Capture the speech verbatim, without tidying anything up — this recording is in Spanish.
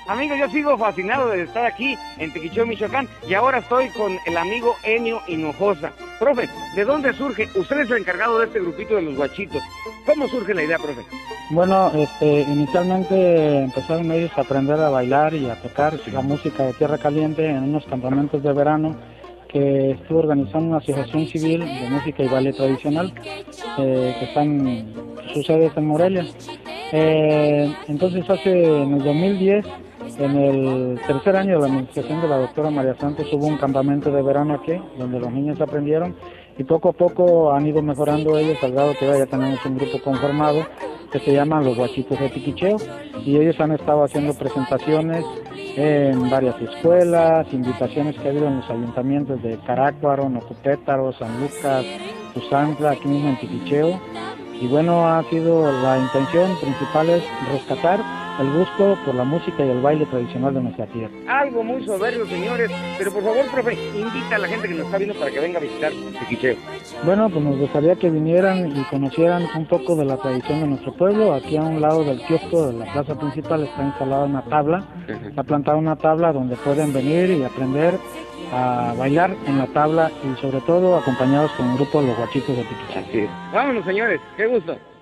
Amigos, yo sigo fascinado de estar aquí en Tequicheo, Michoacán, y ahora estoy con el amigo Ennio Hinojosa. Profe, ¿de dónde surge? Usted es el encargado de este grupito de los guachitos. ¿Cómo surge la idea, profe? Bueno, este, inicialmente empezaron ellos a aprender a bailar y a tocar la música de Tierra Caliente en unos campamentos de verano que estuvo organizando una asociación civil de música y baile tradicional eh, que están sus sedes en Morelia. Eh, entonces hace en el dos mil diez, en el tercer año de la administración de la doctora María Santos, hubo un campamento de verano aquí donde los niños aprendieron y poco a poco han ido mejorando ellos al grado que ahora ya tenemos un grupo conformado que se llama Los Guachitos de Tequicheo, y ellos han estado haciendo presentaciones en varias escuelas, invitaciones que ha habido en los ayuntamientos de Carácuaro, Nocotétaro, San Lucas, Tuzantla, aquí mismo en Tequicheo. Y bueno, ha sido la intención principal es rescatar el gusto por la música y el baile tradicional de nuestra tierra. Algo muy soberbio, señores, pero por favor, profe, invita a la gente que nos está viendo para que venga a visitar Tequicheo. Bueno, pues nos gustaría que vinieran y conocieran un poco de la tradición de nuestro pueblo. Aquí a un lado del kiosco de la plaza principal está instalada una tabla, está plantada una tabla donde pueden venir y aprender a bailar en la tabla y sobre todo acompañados con un grupo de los Guachitos de Tequicheo. Así es. Vámonos, señores, qué gusto.